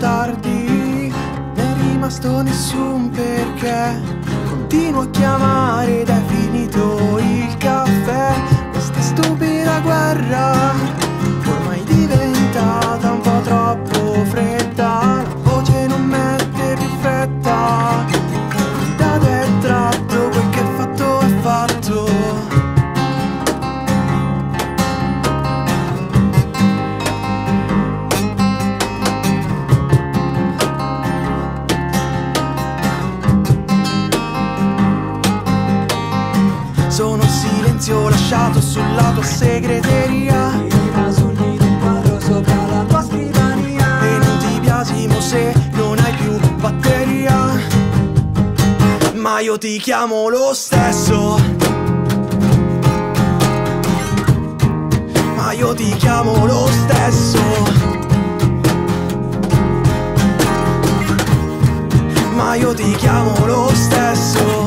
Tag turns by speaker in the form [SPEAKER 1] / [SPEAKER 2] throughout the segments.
[SPEAKER 1] tardi, non è rimasto nessun perché. Continuo a chiamare ed è finito il caffè. Questa stupida guerra ormai è diventata un po' troppo fredda. La voce non mette più fretta, dato è tratto, quel che è fatto è fatto. Sono silenzio lasciato sulla tua segreteria,
[SPEAKER 2] Rimasugli di un quadro sopra la tua scrivania.
[SPEAKER 1] e non ti biasimo se non hai più batteria, ma io ti chiamo lo stesso. Ma io ti chiamo lo stesso. Ma io ti chiamo lo stesso.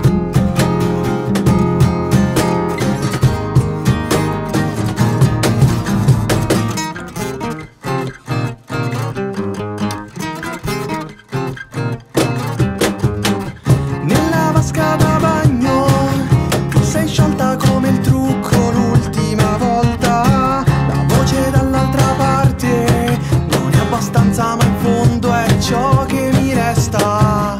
[SPEAKER 1] Nella vasca da bagno sei sciolta come il trucco l'ultima volta. La voce dall'altra parte non è abbastanza, ma in fondo è ciò che mi resta.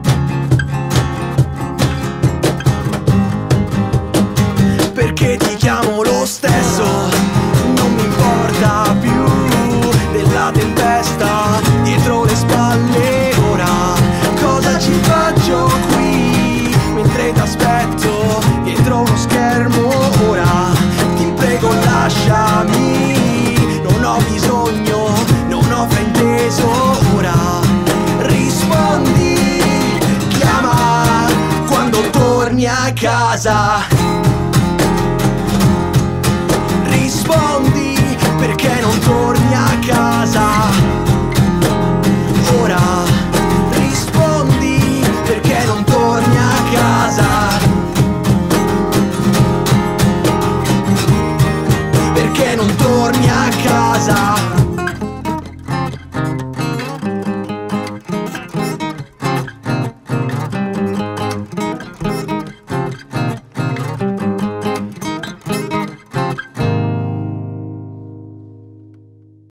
[SPEAKER 1] Perché ti chiamo lo stesso, non mi importa più della tempesta dietro le spalle. Ora cosa ci faccio qui mentre t'aspetto dietro uno schermo? Ora ti prego lasciami, non ho bisogno, non ho frainteso. Ora rispondi, chiama quando torni a casa. Rispondi, perché non torni a casa? Ora rispondi, perché non torni a casa? Perché non torni a casa?